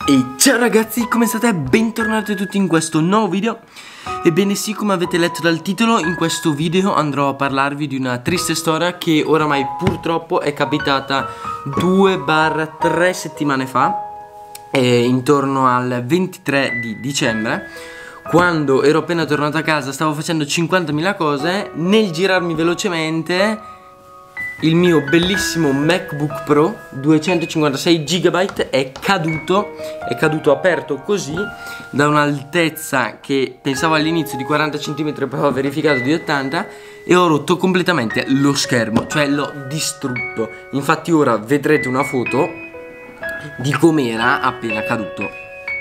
E ciao ragazzi, come state? Bentornati tutti in questo nuovo video. Ebbene sì, come avete letto dal titolo, in questo video andrò a parlarvi di una triste storia che oramai purtroppo è capitata 2-3 settimane fa, intorno al 23 di dicembre, quando ero appena tornato a casa, stavo facendo 50.000 cose. Nel girarmi velocemente il mio bellissimo MacBook Pro 256 GB è caduto aperto così da un'altezza che pensavo all'inizio di 40 cm, poi ho verificato di 80, e ho rotto completamente lo schermo, cioè l'ho distrutto. Infatti ora vedrete una foto di com'era appena caduto.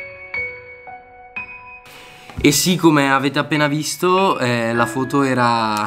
E sì, come avete appena visto, la foto era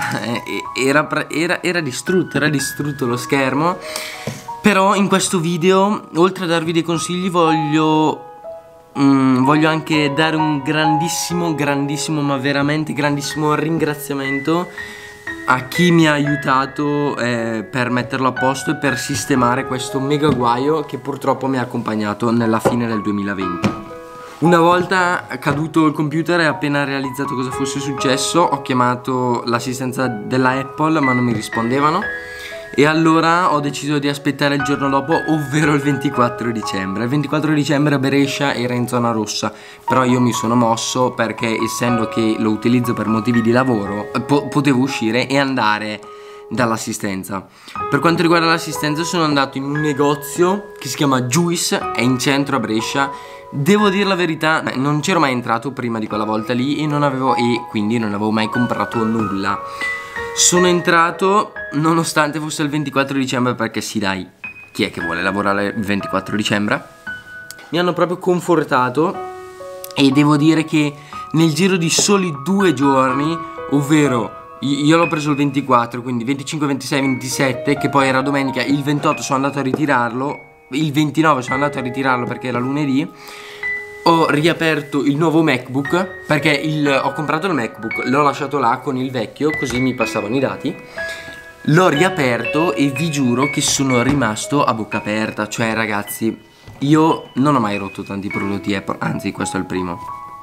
distrutto lo schermo. Però in questo video, oltre a darvi dei consigli, voglio anche dare un grandissimo, ma veramente grandissimo ringraziamento a chi mi ha aiutato per metterlo a posto e per sistemare questo mega guaio che purtroppo mi ha accompagnato nella fine del 2020. Una volta caduto il computer e appena realizzato cosa fosse successo, ho chiamato l'assistenza della Apple, ma non mi rispondevano, e allora ho deciso di aspettare il giorno dopo, ovvero il 24 dicembre. Il 24 dicembre Brescia era in zona rossa, però io mi sono mosso perché, essendo che lo utilizzo per motivi di lavoro, potevo uscire e andare dall'assistenza. Per quanto riguarda l'assistenza, sono andato in un negozio che si chiama Juice, è in centro a Brescia. Devo dire la verità, non c'ero mai entrato prima di quella volta lì e quindi non avevo mai comprato nulla. Sono entrato nonostante fosse il 24 dicembre, perché sì dai, chi è che vuole lavorare il 24 dicembre? Mi hanno proprio confortato e devo dire che nel giro di soli 2 giorni, ovvero io l'ho preso il 24, quindi 25, 26, 27, che poi era domenica, il 28 sono andato a ritirarlo, il 29 sono andato a ritirarlo perché era lunedì. Ho riaperto il nuovo MacBook perché ho comprato il MacBook, l'ho lasciato là con il vecchio, così mi passavano i dati. L'ho riaperto e vi giuro che sono rimasto a bocca aperta. Cioè ragazzi, io non ho mai rotto tanti prodotti Apple, anzi questo è il primo.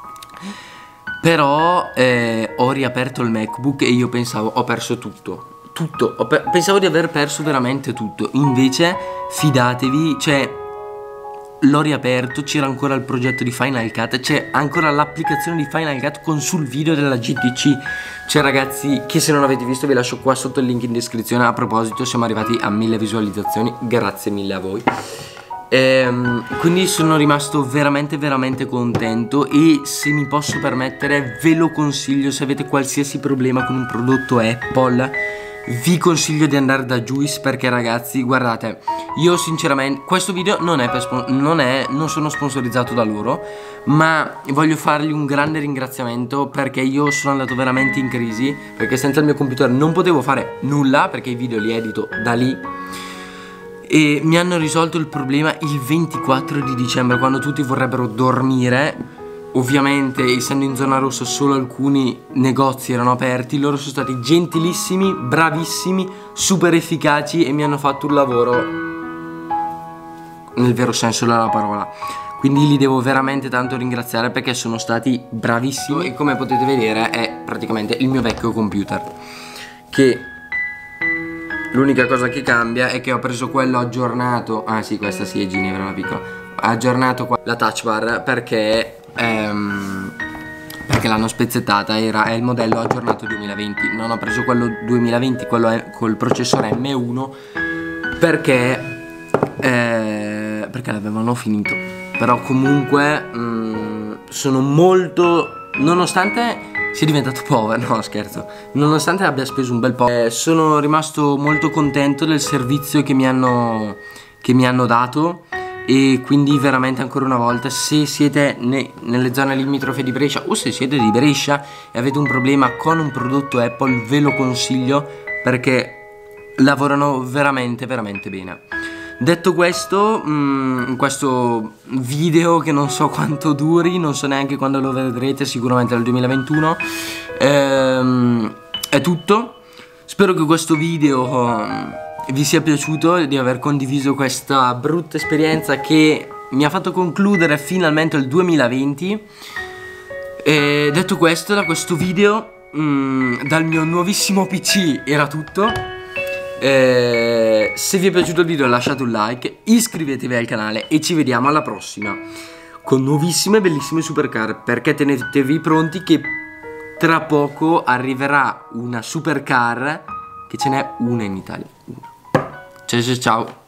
Però ho riaperto il MacBook e io pensavo ho perso tutto. Pensavo di aver perso veramente tutto. Invece fidatevi, cioè l'ho riaperto, c'era ancora il progetto di Final Cut, c'è ancora l'applicazione di Final Cut con sul video della GTC. Cioè ragazzi, che se non avete visto vi lascio qua sotto il link in descrizione. A proposito, siamo arrivati a 1000 visualizzazioni, grazie mille a voi. Quindi sono rimasto veramente contento, e se mi posso permettere ve lo consiglio. Se avete qualsiasi problema con un prodotto Apple, vi consiglio di andare da Juice, perché ragazzi, guardate, io sinceramente questo video non sono sponsorizzato da loro, ma voglio fargli un grande ringraziamento, perché io sono andato veramente in crisi, perché senza il mio computer non potevo fare nulla, perché i video li edito da lì, e mi hanno risolto il problema il 24 di dicembre, quando tutti vorrebbero dormire. Ovviamente, essendo in zona rossa, solo alcuni negozi erano aperti. Loro sono stati gentilissimi, bravissimi, super efficaci, e mi hanno fatto un lavoro nel vero senso della parola. Quindi li devo veramente tanto ringraziare, perché sono stati bravissimi. E come potete vedere è praticamente il mio vecchio computer, che l'unica cosa che cambia è che ho preso quello aggiornato. Ah sì, questa sì è Ginevra, la piccola. Aggiornato qua la touch bar perché l'hanno spezzettata, è il modello aggiornato 2020. Non ho preso quello 2020, quello è col processore M1, perché l'avevano finito. Però comunque sono molto, nonostante sia diventato povero, no scherzo, nonostante abbia speso un bel po', sono rimasto molto contento del servizio che mi hanno dato. E quindi veramente, ancora una volta, se siete nelle zone limitrofe di Brescia, o se siete di Brescia e avete un problema con un prodotto Apple, ve lo consiglio, perché lavorano veramente bene. Detto questo, in questo video, che non so quanto duri, non so neanche quando lo vedrete, sicuramente nel 2021, è tutto. Spero che questo video vi sia piaciuto, di aver condiviso questa brutta esperienza che mi ha fatto concludere finalmente il 2020. E detto questo, da questo video, dal mio nuovissimo PC era tutto. Se vi è piaciuto il video lasciate un like, iscrivetevi al canale e ci vediamo alla prossima con nuovissime e bellissime supercar, perché tenetevi pronti che tra poco arriverà una supercar, che ce n'è una in Italia. Ciao ciao ciao.